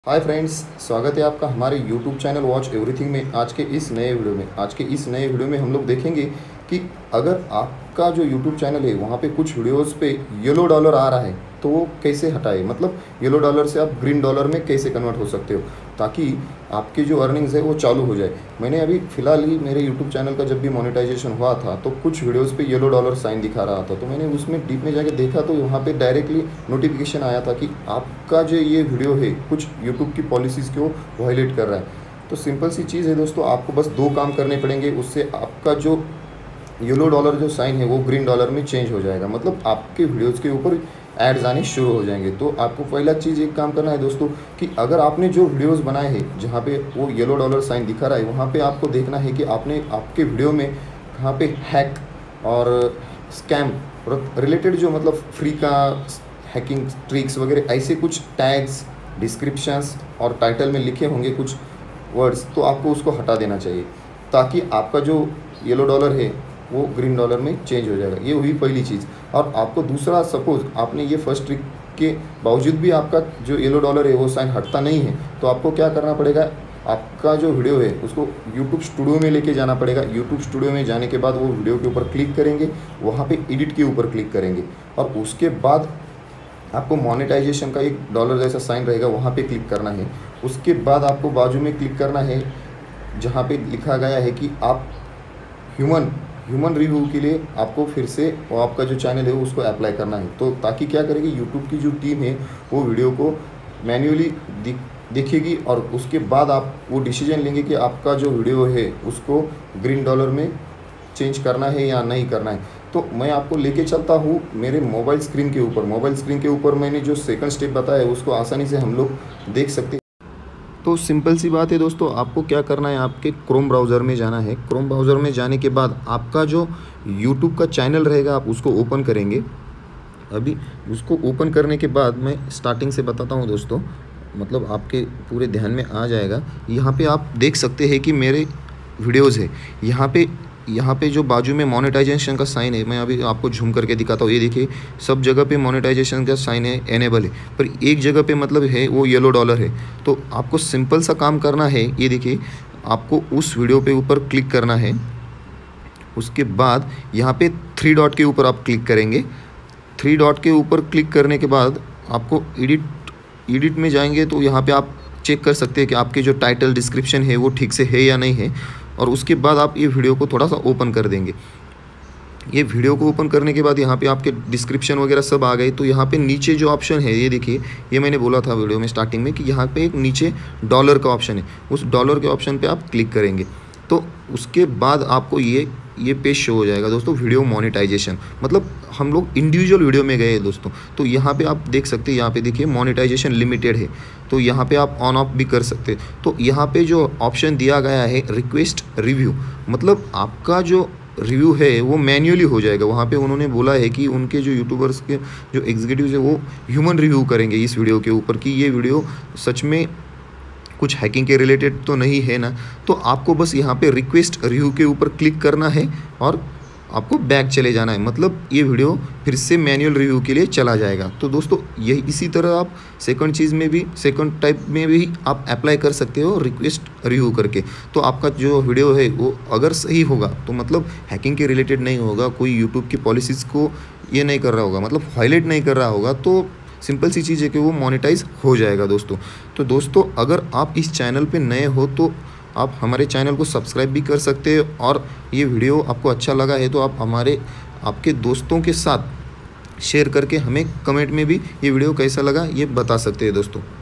Hi friends, स्वागत है आपका हमारे यूट्यूब चैनल वॉच एवरीथिंग में। आज के इस नए वीडियो में हम लोग देखेंगे कि अगर आपका जो यूट्यूब चैनल है वहाँ पे कुछ वीडियोस पे येलो डॉलर आ रहा है तो वो कैसे हटाए, मतलब येलो डॉलर से आप ग्रीन डॉलर में कैसे कन्वर्ट हो सकते हो ताकि आपकी जो अर्निंग्स है वो चालू हो जाए। मैंने अभी फ़िलहाल ही मेरे यूट्यूब चैनल का जब भी मोनेटाइजेशन हुआ था तो कुछ वीडियोस पे येलो डॉलर साइन दिखा रहा था, तो मैंने उसमें डीप में जाके देखा तो वहाँ पे डायरेक्टली नोटिफिकेशन आया था कि आपका जो ये वीडियो है कुछ यूट्यूब की पॉलिसीज़ को वायलेट कर रहा है। तो सिंपल सी चीज़ है दोस्तों, आपको बस 2 काम करने पड़ेंगे, उससे आपका जो येलो डॉलर जो साइन है वो ग्रीन डॉलर में चेंज हो जाएगा, मतलब आपके वीडियोज़ के ऊपर एड्स आने शुरू हो जाएंगे। तो आपको पहला चीज़ एक काम करना है दोस्तों कि अगर आपने जो वीडियोस बनाए हैं जहाँ पे वो येलो डॉलर साइन दिखा रहा है वहाँ पे आपको देखना है कि आपने आपके वीडियो में कहाँ पे हैक और स्कैम रिलेटेड जो मतलब फ्री का हैकिंग ट्रिक्स वगैरह ऐसे कुछ टैग्स, डिस्क्रिप्शंस और टाइटल में लिखे होंगे कुछ वर्ड्स, तो आपको उसको हटा देना चाहिए ताकि आपका जो येलो डॉलर है वो ग्रीन डॉलर में चेंज हो जाएगा। ये हुई पहली चीज़। और आपको दूसरा, सपोज़ आपने ये फर्स्ट ट्रिक के बावजूद भी आपका जो येलो डॉलर है वो साइन हटता नहीं है तो आपको क्या करना पड़ेगा, आपका जो वीडियो है उसको यूट्यूब स्टूडियो में लेके जाना पड़ेगा। यूट्यूब स्टूडियो में जाने के बाद वो वीडियो के ऊपर क्लिक करेंगे, वहाँ पे एडिट के ऊपर क्लिक करेंगे और उसके बाद आपको मोनेटाइजेशन का एक डॉलर जैसा साइन रहेगा वहाँ पे क्लिक करना है। उसके बाद आपको बाजू में क्लिक करना है जहाँ पे लिखा गया है कि आप ह्यूमन रिव्यू के लिए आपको फिर से वो आपका जो चैनल है उसको अप्लाई करना है। तो ताकि क्या करेगी, यूट्यूब की जो टीम है वो वीडियो को मैन्युअली देखेगी और उसके बाद आप वो डिसीजन लेंगे कि आपका जो वीडियो है उसको ग्रीन डॉलर में चेंज करना है या नहीं करना है। तो मैं आपको लेके चलता हूँ मेरे मोबाइल स्क्रीन के ऊपर मैंने जो सेकंड स्टेप बताया है उसको आसानी से हम लोग देख सकते हैं। तो सिंपल सी बात है दोस्तों, आपको क्या करना है, आपके क्रोम ब्राउज़र में जाना है। क्रोम ब्राउज़र में जाने के बाद आपका जो यूट्यूब का चैनल रहेगा आप उसको ओपन करेंगे। अभी उसको ओपन करने के बाद मैं स्टार्टिंग से बताता हूँ दोस्तों, मतलब आपके पूरे ध्यान में आ जाएगा। यहाँ पे आप देख सकते हैं कि मेरे वीडियोज़ है, यहाँ पे जो बाजू में मोनेटाइजेशन का साइन है, मैं अभी आपको झूम करके दिखाता हूँ। ये देखिए सब जगह पे मोनेटाइजेशन का साइन है, एनेबल है, पर एक जगह पे मतलब है वो येलो डॉलर है। तो आपको सिंपल सा काम करना है, ये देखिए आपको उस वीडियो पे ऊपर क्लिक करना है। उसके बाद यहाँ पे 3 डॉट के ऊपर आप क्लिक करेंगे। 3 डॉट के ऊपर क्लिक करने के बाद आपको एडिट में जाएंगे तो यहाँ पे आप चेक कर सकते हैं कि आपके जो टाइटल डिस्क्रिप्शन है वो ठीक से है या नहीं है। और उसके बाद आप ये वीडियो को थोड़ा सा ओपन कर देंगे। ये वीडियो को ओपन करने के बाद यहाँ पे आपके डिस्क्रिप्शन वगैरह सब आ गए। तो यहाँ पे नीचे जो ऑप्शन है ये देखिए, ये मैंने बोला था वीडियो में स्टार्टिंग में कि यहाँ पे एक नीचे डॉलर का ऑप्शन है, उस डॉलर के ऑप्शन पे आप क्लिक करेंगे तो उसके बाद आपको ये पेज शो हो जाएगा दोस्तों, वीडियो मोनेटाइजेशन। मतलब हम लोग इंडिविजुअल वीडियो में गए दोस्तों। तो यहाँ पे आप देख सकते हैं, यहाँ पे देखिए मोनेटाइजेशन लिमिटेड है, तो यहाँ पे आप ऑन ऑफ भी कर सकते हैं। तो यहाँ पे जो ऑप्शन दिया गया है रिक्वेस्ट रिव्यू, मतलब आपका जो रिव्यू है वो मैन्युअली हो जाएगा। वहाँ पे उन्होंने बोला है कि उनके जो यूट्यूबर्स के जो एग्जीक्यूटिव्स है वो ह्यूमन रिव्यू करेंगे इस वीडियो के ऊपर कि ये वीडियो सच में कुछ हैकिंग के रिलेटेड तो नहीं है ना। तो आपको बस यहाँ पे रिक्वेस्ट रिव्यू के ऊपर क्लिक करना है और आपको बैक चले जाना है, मतलब ये वीडियो फिर से मैनुअल रिव्यू के लिए चला जाएगा। तो दोस्तों यही इसी तरह आप सेकंड टाइप में भी आप अप्लाई कर सकते हो रिक्वेस्ट रिव्यू करके। तो आपका जो वीडियो है वो अगर सही होगा तो मतलब हैकिंग के रिलेटेड नहीं होगा, कोई यूट्यूब की पॉलिसीज़ को ये नहीं कर रहा होगा, मतलब वायलेट नहीं कर रहा होगा, तो सिंपल सी चीज़ है कि वो मोनेटाइज हो जाएगा दोस्तों। तो दोस्तों अगर आप इस चैनल पे नए हो तो आप हमारे चैनल को सब्सक्राइब भी कर सकते हैं और ये वीडियो आपको अच्छा लगा है तो आप आपके दोस्तों के साथ शेयर करके हमें कमेंट में भी ये वीडियो कैसा लगा ये बता सकते हैं दोस्तों।